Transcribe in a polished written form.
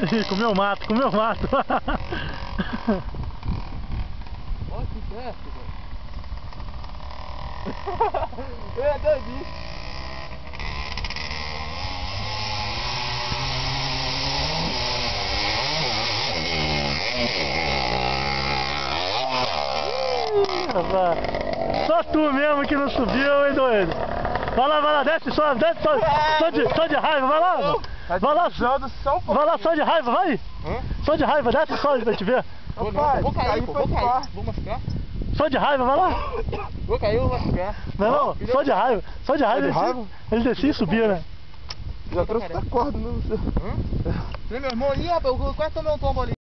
Comeu o mato, comeu o mato. Olha que desce, velho. É doidinho. Rapaz, só tu mesmo que não subiu, hein, doido? Vai lá, desce, sobe, desce, sobe. Só de raiva, vai lá. Vai lá, vai lá, só de raiva, vai. Só de raiva, desce e sobe pra te ver. Vou cair, vou cair. Vou machucar. Só de raiva, vai lá. Vou cair, vou machucar. Não, só de raiva. Só de raiva. Ele descia e subia, né? Já trouxe a corda, não sei. Meu irmão ali, rapaz, eu quase tomei um tombo ali.